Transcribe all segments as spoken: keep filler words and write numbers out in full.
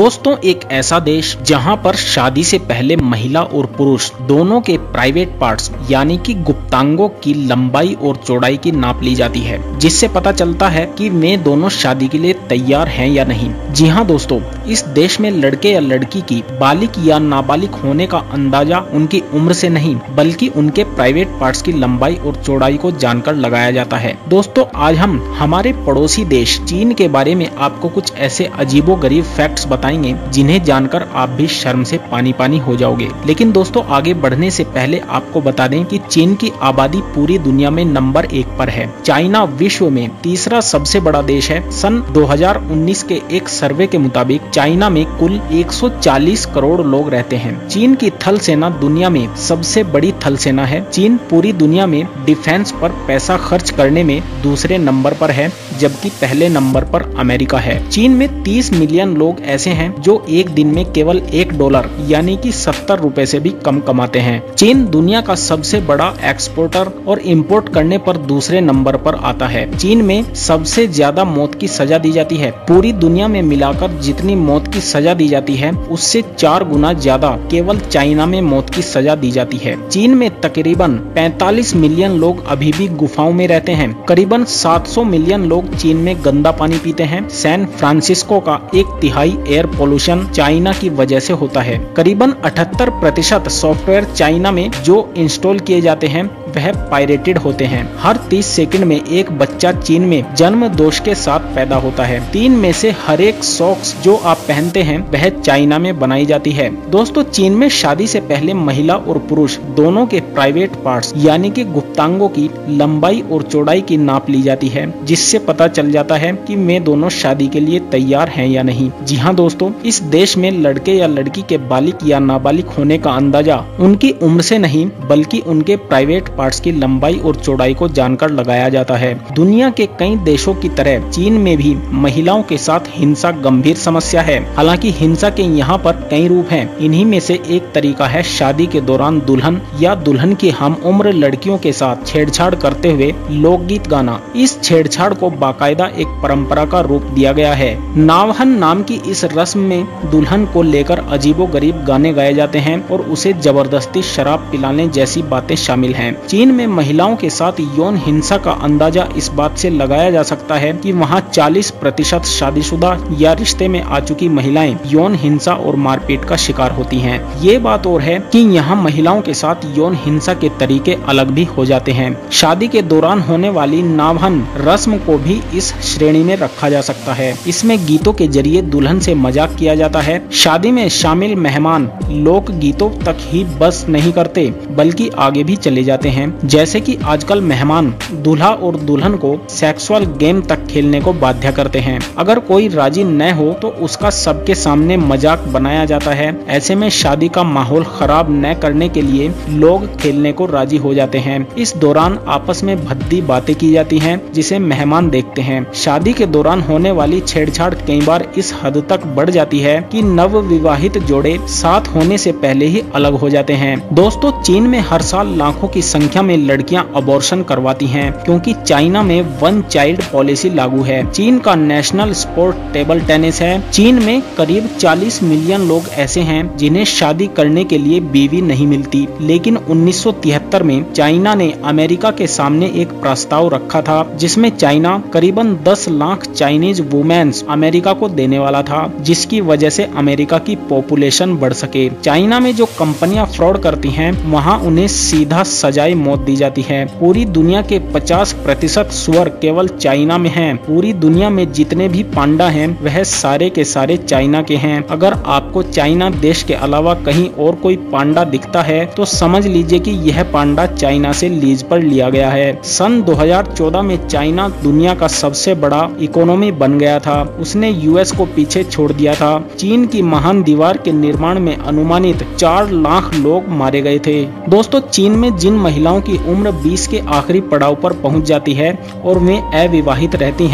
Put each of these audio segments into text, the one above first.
दोस्तों, एक ऐसा देश जहां पर शादी से पहले महिला और पुरुष दोनों के प्राइवेट पार्ट्स यानी कि गुप्तांगों की लंबाई और चौड़ाई की नाप ली जाती है, जिससे पता चलता है कि वे दोनों शादी के लिए तैयार हैं या नहीं। जी हां दोस्तों, इस देश में लड़के या लड़की की बालिग या नाबालिग होने का अंदाजा उनकी उम्र से नहीं बल्कि उनके प्राइवेट पार्ट्स की लंबाई और चौड़ाई को जानकर लगाया जाता है। दोस्तों, आज हम हमारे पड़ोसी देश चीन के बारे में आपको कुछ ऐसे अजीबोगरीब फैक्ट्स बताएंगे जिन्हें जानकर आप भी शर्म से पानी पानी हो जाओगे। लेकिन दोस्तों, आगे बढ़ने से पहले आपको बता दें कि चीन की आबादी पूरी दुनिया में नंबर एक पर है। चाइना विश्व में तीसरा सबसे बड़ा देश है। सन दो हज़ार उन्नीस के एक सर्वे के मुताबिक चाइना में कुल एक सौ चालीस करोड़ लोग रहते हैं। चीन की थल सेना दुनिया में सबसे बड़ी थल सेना है। चीन पूरी दुनिया में डिफेंस पर पैसा खर्च करने में दूसरे नंबर पर है, जबकि पहले नंबर पर अमेरिका है। चीन में तीस मिलियन लोग ऐसे हैं जो एक दिन में केवल एक डॉलर यानी कि सत्तर रुपए से भी कम कमाते हैं। चीन दुनिया का सबसे बड़ा एक्सपोर्टर और इंपोर्ट करने पर दूसरे नंबर पर आता है। चीन में सबसे ज्यादा मौत की सजा दी जाती है। पूरी दुनिया में मिलाकर जितनी मौत की सजा दी जाती है उससे चार गुना ज्यादा केवल चाइना में मौत की सजा दी जाती है। चीन में तकरीबन पैंतालीस मिलियन लोग अभी भी गुफाओं में रहते हैं। करीबन सात सौ मिलियन लोग चीन में गंदा पानी पीते हैं। सैन फ्रांसिस्को का एक तिहाई एयर पोल्यूशन चाइना की वजह से होता है। करीबन अठहत्तर प्रतिशत सॉफ्टवेयर चाइना में जो इंस्टॉल किए जाते हैं वह पायरेटेड होते हैं। हर तीस सेकंड में एक बच्चा चीन में जन्म दोष के साथ पैदा होता है। तीन में से हर एक सॉक्स जो आप पहनते हैं वह चाइना में बनाई जाती है। दोस्तों, चीन में शादी से पहले महिला और पुरुष दोनों के प्राइवेट पार्ट्स यानी कि गुप्तांगों की लंबाई और चौड़ाई की नाप ली जाती है, जिससे पता चल जाता है कि वे दोनों शादी के लिए तैयार हैं या नहीं। जी हाँ दोस्तों, इस देश में लड़के या लड़की के बालिग या नाबालिग होने का अंदाजा उनकी उम्र से नहीं बल्कि उनके प्राइवेट पार्ट्स की लंबाई और चौड़ाई को जानकर लगाया जाता है। दुनिया के कई देशों की तरह चीन में भी महिलाओं के साथ हिंसा गंभीर समस्या है। हालांकि हिंसा के यहाँ पर कई रूप हैं। इन्हीं में से एक तरीका है शादी के दौरान दुल्हन या दुल्हन की हम उम्र लड़कियों के साथ छेड़छाड़ करते हुए लोकगीत गाना। इस छेड़छाड़ को बाकायदा एक परंपरा का रूप दिया गया है। नावहन नाम की इस रस्म में दुल्हन को लेकर अजीबोगरीब गाने गाए जाते हैं और उसे जबरदस्ती शराब पिलाने जैसी बातें शामिल हैं। चीन में महिलाओं के साथ यौन हिंसा का अंदाजा इस बात से लगाया जा सकता है कि वहां चालीस प्रतिशत शादीशुदा या रिश्ते में आ चुकी महिलाएं यौन हिंसा और मारपीट का शिकार होती हैं। ये बात और है कि यहाँ महिलाओं के साथ यौन हिंसा के तरीके अलग भी हो जाते हैं। शादी के दौरान होने वाली नावहन रस्म को भी इस श्रेणी में रखा जा सकता है। इसमें गीतों के जरिए दुल्हन से मजाक किया जाता है। शादी में शामिल मेहमान लोक गीतों तक ही बस नहीं करते बल्कि आगे भी चले जाते हैं। जैसे कि आजकल मेहमान दूल्हा और दुल्हन को सेक्सुअल गेम तक खेलने को बाध्य करते हैं। अगर कोई राजी न हो तो उसका सबके सामने मजाक बनाया जाता है। ऐसे में शादी का माहौल खराब न करने के लिए लोग खेलने को राजी हो जाते हैं। इस दौरान आपस में भद्दी बातें की जाती हैं जिसे मेहमान देखते हैं। शादी के दौरान होने वाली छेड़छाड़ कई बार इस हद तक बढ़ जाती है कि नव विवाहित जोड़े साथ होने से पहले ही अलग हो जाते हैं। दोस्तों, चीन में हर साल लाखों की संख्या में लड़कियां अबॉर्शन करवाती हैं क्योंकि चाइना में वन चाइल्ड पॉलिसी लागू है। चीन का नेशनल स्पोर्ट टेबल टेनिस है। चीन में करीब चालीस मिलियन लोग ऐसे हैं जिन्हें शादी करने के लिए बीवी नहीं मिलती, लेकिन उन्नीस सौ तिहत्तर में चाइना ने अमेरिका के सामने एक प्रस्ताव रखा था जिसमें चाइना करीबन दस लाख चाइनीज वुमेन्स अमेरिका को देने वाला था, जिसकी वजह से अमेरिका की पॉपुलेशन बढ़ सके। चाइना में जो कंपनियां फ्रॉड करती हैं वहां उन्हें सीधा सजाए मौत दी जाती है। पूरी दुनिया के पचास प्रतिशत सुअर केवल चाइना में हैं। पूरी दुनिया में जितने भी पांडा हैं वह सारे के सारे चाइना के हैं। अगर आपको चाइना देश के अलावा कहीं और कोई पांडा दिखता है तो समझ लीजिए कि यह पांडा चाइना से लीज पर लिया गया है। सन दो हज़ार चौदह में चाइना दुनिया का सबसे बड़ा इकोनॉमी बन गया था। उसने यूएस को पीछे छोड़ दिया था। चीन की महान दीवार के निर्माण में अनुमानित चार लाख लोग मारे गए थे। दोस्तों, चीन में जिन महिलाओं की उम्र बीस के आखिरी पड़ाव पर पहुंच जाती है और वे अविवाहित रहती हैं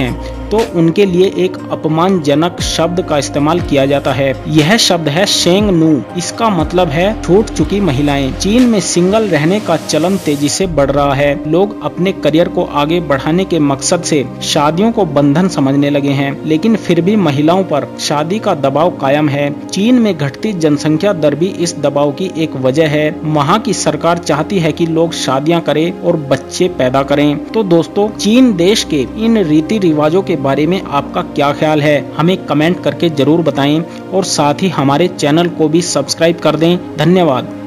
तो उनके लिए एक अपमानजनक शब्द का इस्तेमाल किया जाता है। यह शब्द है शेंग नू। इसका मतलब है छूट चुकी महिलाएं। चीन में सिंगल रहने का चलन तेजी से बढ़ रहा है। लोग अपने करियर को आगे बढ़ाने के मकसद से शादियों को बंधन समझने लगे हैं, लेकिन फिर भी महिलाओं पर शादी का दबाव कायम है। चीन में घटती जनसंख्या दर भी इस दबाव की एक वजह है। वहाँ की सरकार चाहती है कि लोग शादियां करें और बच्चे पैदा करें। तो दोस्तों, चीन देश के इन रीति रिवाजों के बारे में आपका क्या ख्याल है, हमें कमेंट करके जरूर बताएं और साथ ही हमारे चैनल को भी सब्सक्राइब कर दें। धन्यवाद।